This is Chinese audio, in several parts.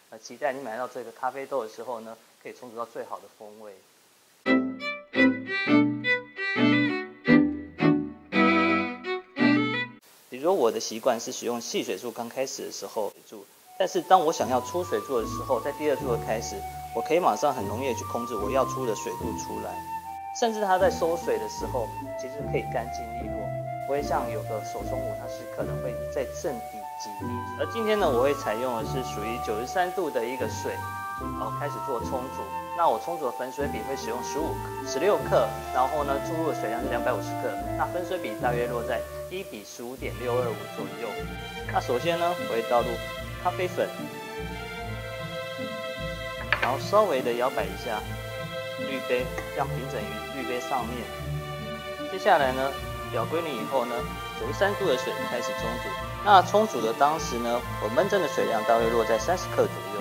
期待你买到这个咖啡豆的时候呢，可以冲煮到最好的风味。比如说我的习惯是使用细水柱，刚开始的时候煮，但是当我想要出水柱的时候，在第二柱的开始，我可以马上很容易的去控制我要出的水度出来，甚至它在收水的时候，其实可以干净利落，不会像有的手冲壶它是可能会在正底挤滴。而今天呢，我会采用的是属于93度的一个水，开始做冲煮。那我冲煮的粉水比会使用16克，然后呢注入的水量是250克，那粉水比大约落在1:15.625左右。那首先呢，我会倒入咖啡粉，然后稍微的摇摆一下滤杯，这样平整于滤杯上面。接下来呢，表归匀以后呢，93度的水开始冲煮。那冲煮的当时呢，我焖蒸的水量大约落在30克左右。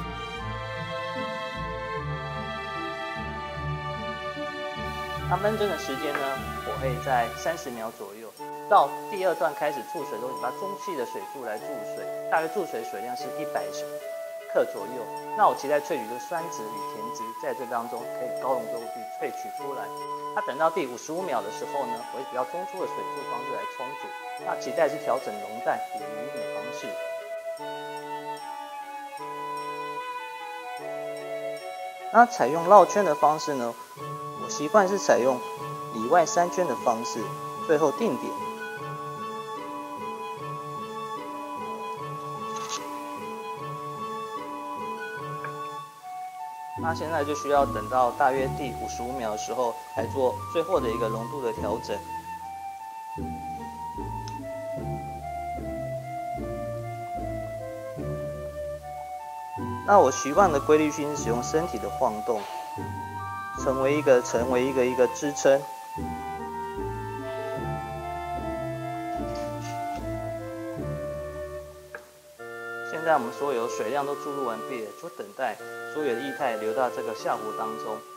那焖蒸的时间呢，我会在30秒左右。到第二段开始注水的时候，你把中气的水柱来注水，大约注水水量是100克左右。那我期待萃取的酸质与甜质在这当中可以高浓度地萃取出来。那等到第55秒的时候呢，我会比较中粗的水柱方式来冲煮。那期待是调整浓淡与余韵的方式。那采用绕圈的方式呢，我习惯是采用里外3圈的方式，最后定点。那现在就需要等到大约第55秒的时候来做最后的一个浓度的调整。那我习惯的规律性是使用身体的晃动，成为一个支撑。现在我们所有的水量都注入完毕了，就等待所有的液态流到这个下壶当中。